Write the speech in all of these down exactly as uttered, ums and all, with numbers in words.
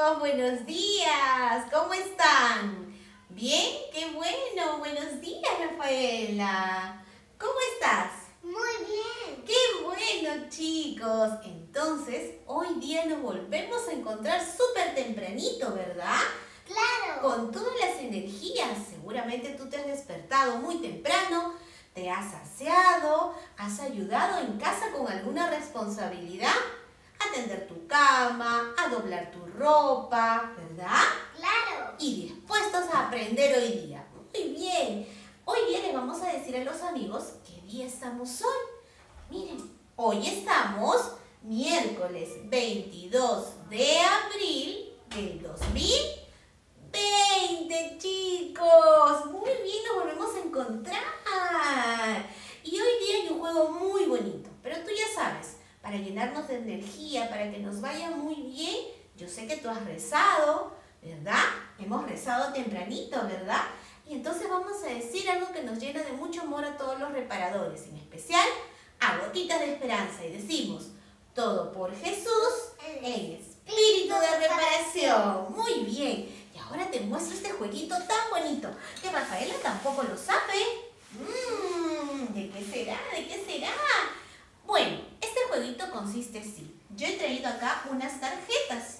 chicos, buenos días. ¿Cómo están? ¿Bien? ¡Qué bueno! Buenos días, Rafaela. ¿Cómo estás? Muy bien. ¡Qué bueno, chicos! Entonces, hoy día nos volvemos a encontrar súper tempranito, ¿verdad? Claro. Con todas las energías. Seguramente tú te has despertado muy temprano, te has aseado, has ayudado en casa con alguna responsabilidad. A tender tu cama, a doblar tu ropa, ¿verdad? Claro. Y dispuestos a aprender hoy día. Muy bien. Hoy día les vamos a decir a los amigos qué día estamos hoy. Miren, hoy estamos miércoles veintidós de abril del dos mil veinte, chicos. Muy bien, nos volvemos a encontrar. Y hoy día hay un juego muy bonito, pero tú ya sabes, para llenarnos de energía, para que nos vaya muy bien. Yo sé que tú has rezado, ¿verdad? Hemos rezado tempranito, ¿verdad? Y entonces vamos a decir algo que nos llena de mucho amor a todos los reparadores, en especial a Gotitas de Esperanza. Y decimos, todo por Jesús, en espíritu de reparación. Muy bien. Y ahora te muestro este jueguito tan bonito, que Rafaela tampoco lo sabe. Mmm, ¿de qué será? ¿De qué será? Bueno, este jueguito consiste así. Yo he traído acá unas tarjetas.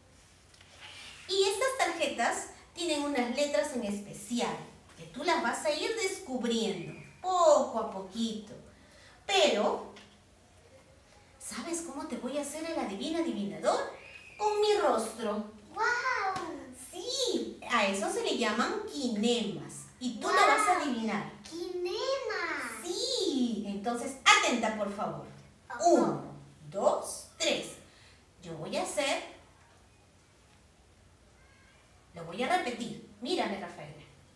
Y estas tarjetas tienen unas letras en especial, que tú las vas a ir descubriendo, poco a poquito. Pero, ¿sabes cómo te voy a hacer el adivina adivinador? Con mi rostro. ¡Wow! Sí, a eso se le llaman quinemas. Y tú Wow. lo vas a adivinar. ¡Quinema! Sí, entonces atenta por favor. Uno, dos, tres. Yo voy a hacer, lo voy a repetir. Mírame, Rafaela.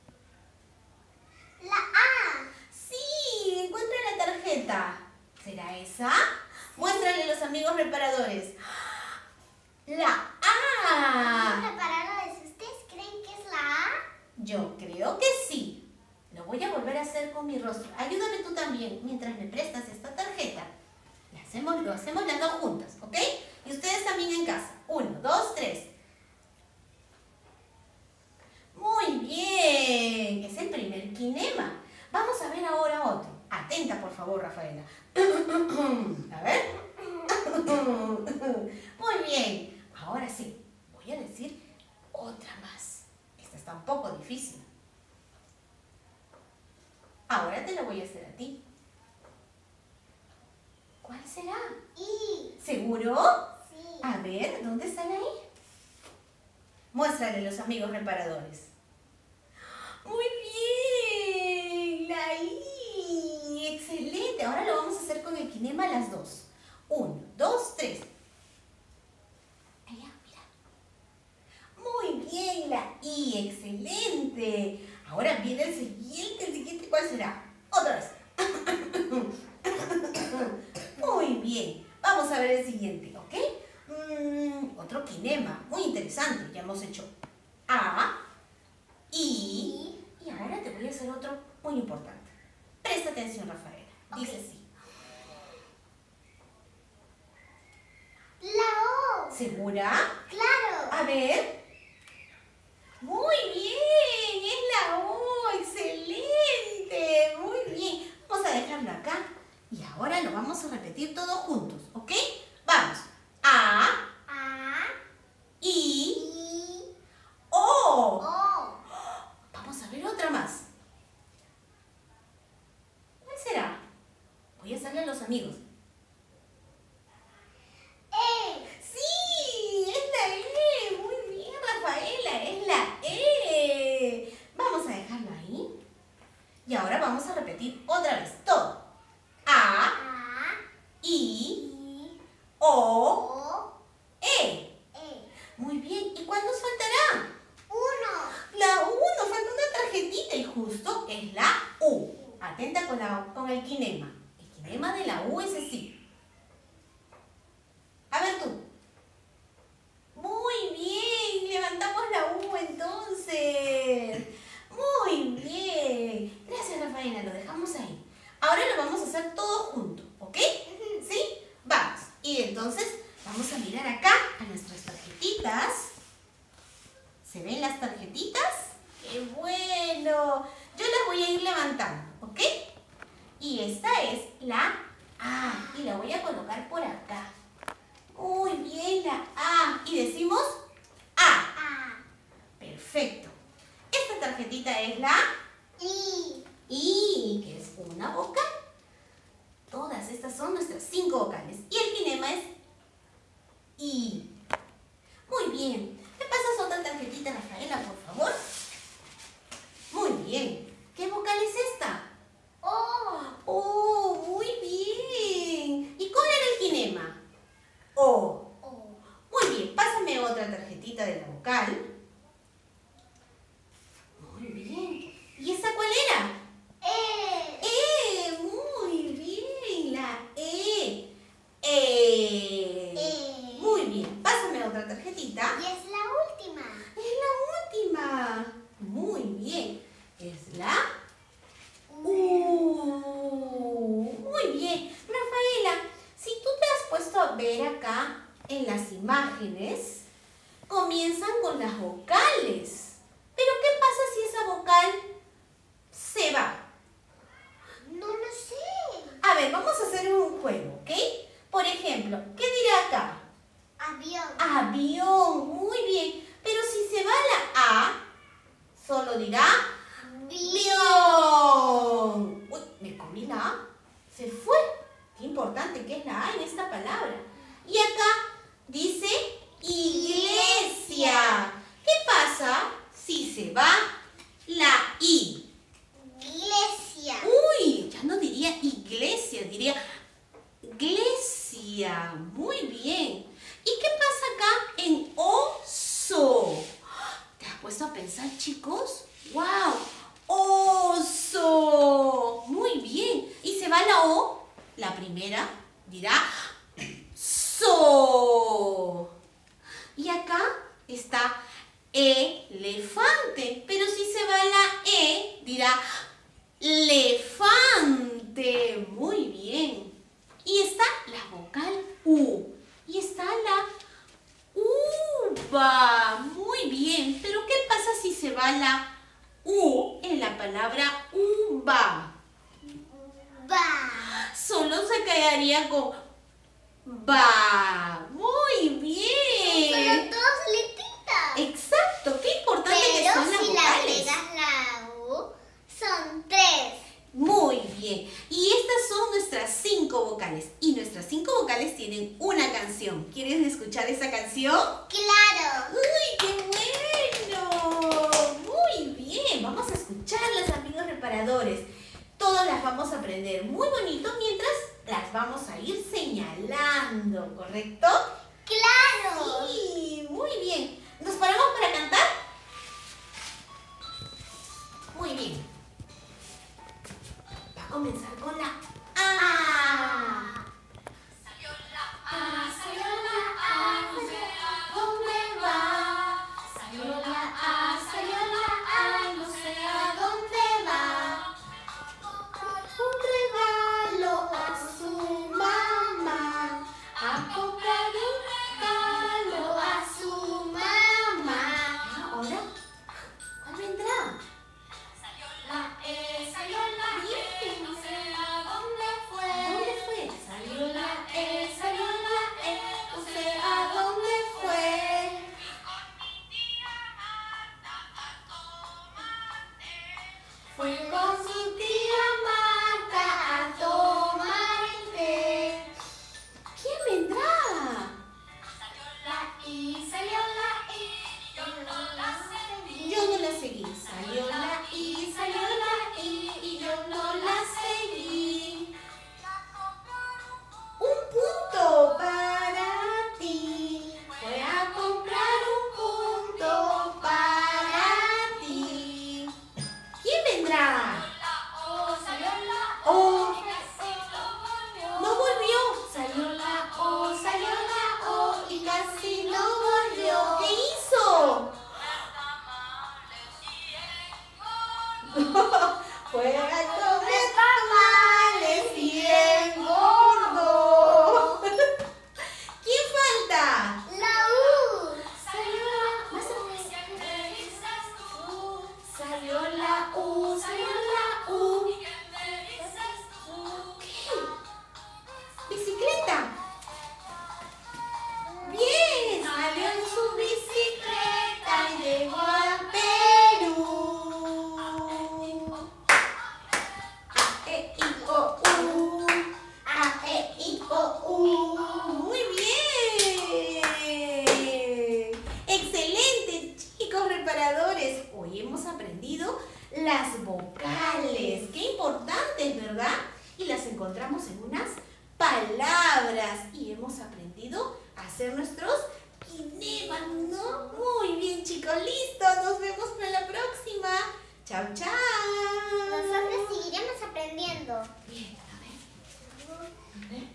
La A. Sí, encuentra la tarjeta. ¿Será esa? Muéstrale a los amigos reparadores. La A. Los reparadores, ¿ustedes creen que es la A? Yo creo que sí. Lo voy a volver a hacer con mi rostro. Ayúdame tú también mientras me prestas esta tarjeta. Lo hacemos, lo hacemos las dos juntas, ¿ok? Y ustedes también en casa. Uno, dos, tres. Muy bien. Es el primer quinema. Vamos a ver ahora otro. Atenta, por favor, Rafaela. A ver. Muy bien. Ahora sí. Voy a decir otra más. Esta está un poco difícil. Ahora te lo voy a hacer a ti. ¿Cuál será? I. ¿Seguro? Sí. A ver, ¿dónde están ahí? Muéstrale a los amigos reparadores. ¡Muy bien! La I. ¡Excelente! Ahora lo vamos a hacer con el quinema las dos. Uno, dos, tres. Allá, mira. Muy bien, la I. ¡Excelente! Ahora viene el siguiente, el siguiente, ¿cuál será? Otra vez. Muy bien. Vamos a ver el siguiente, ¿ok? Mm, otro quinema, muy interesante. Ya hemos hecho A, I, y ahora te voy a hacer otro muy importante. Presta atención, Rafaela. Dice Ok. así. La O. ¿Segura? Claro. A ver. Muy bien, es la O, excelente, muy bien. Vamos a dejarlo acá y ahora lo vamos a repetir todos juntos, ¿ok? Vamos. A, A. I, I. O. O. Vamos a ver otra más. ¿Cuál será? Voy a hacerle a los amigos. E. ¡Sí! ¡Es la E! Muy bien, Rafaela, es la E. Vamos a dejarlo ahí. Y ahora vamos a repetir otra vez todo. A, A. I, I. O, O. E. E. Muy bien. ¿Y cuál nos faltará? Uno. La U. Nos falta una tarjetita y justo es la U. Atenta con, la, con el quinema. El quinema de la U es así. A ver tú. Muy bien. Levantamos la U entonces. Muy bien. Gracias, Rafaela. Lo dejamos ahí. Ahora lo vamos a hacer todo junto, ¿ok? ¿Sí? Vamos. Y entonces vamos a mirar acá a nuestras tarjetitas. ¡Qué bueno! Yo las voy a ir levantando, ¿ok? Y esta es la A. Y la voy a colocar por acá. Muy bien, la A. Y decimos A. A. Perfecto. Esta tarjetita es la I. I, que es una vocal. Todas estas son nuestras cinco vocales. Y el kinema es I. Muy bien. ¿Me pasas otra tarjetita, Rafaela, por favor? Muy bien. ¿Qué vocal es esta? O. Oh, muy bien. ¿Y cuál era el kinema? O. O. Muy bien. Pásame otra tarjetita de la vocal. Muy bien. ¿Y esa cuál era? E. ¡Eh! Muy bien, la E. E. E. Muy bien, pásame otra tarjetita. Y es la última. Es la última. Muy bien. Es la U. Muy bien. Rafaela, si tú te has puesto a ver acá en las imágenes, comienzan con las vocales. Pero ¿qué pasa si esa vocal se va? No lo sé. A ver, vamos a hacer un juego, ¿ok? Por ejemplo, ¿qué dirá acá? Avión. Avión, muy bien. Pero si se va la A, solo dirá avión. Uy, me comí la A. Se fue. Qué importante que es la A en esta palabra. Y acá dice iglesia. ¿Qué pasa si se va la I? Iglesia. Uy, ya no diría iglesia, diría iglesia. Muy bien. ¿Y qué pasa acá en oso? ¿Te has puesto a pensar, chicos? ¡Wow! ¡Oso! Muy bien. ¿Y se va la O? La primera dirá so. Y acá está elefante. Pero si se va la E, dirá elefante. Muy bien. Y está la vocal U. Y está la uva. Muy bien. Pero ¿qué pasa si se va la U en la palabra uva? Va. Solo se quedaría con va. Muy bien. Pero dos letritas. Exacto. Qué importante que Pero son las si le vocales. agregas la U, son tres. Muy bien. Y estas son nuestras cinco vocales. Y nuestras cinco vocales tienen una canción. ¿Quieren escuchar esa canción? Claro. ¡Uy, qué bueno! Muy bien. Vamos a escucharlas, amigos reparadores. Todas las vamos a aprender muy bonito mientras las vamos a ir señalando, ¿correcto? Claro. Sí, muy bien. ¿Nos paramos para cantar? Muy bien. Va a comenzar con la A. Salió la A, salió la A, no sé a dónde va. Salió la A, salió la A, no sé a dónde va. Un regalo a su mamá. A comprar un regalo a su mamá. Ahora, ¿cuál vendrá? Salió la E, salió la E, no sé a dónde fue. ¿Dónde fue? Salió la E, salió la E, no sé a dónde fue. Fue con su tía Marta a tomar el té. ¿Quién vendrá? Salió la I, salió la I, yo no la seguí. Yo no la seguí. Salió la I, salió la I, y yo no la seguí. Un punto para ti. Fue a comprar un punto para ti. ¿Quién vendrá? La O, salió la Oh, O, casi no volvió. no volvió. Salió la O, salió la O, y casi no volvió. unas palabras y hemos aprendido a hacer nuestros kinemas, ¿no? Muy bien, chicos, listo. Nos vemos para la próxima. Chao, chao. Nosotros seguiremos aprendiendo. Bien, a ver. A ver.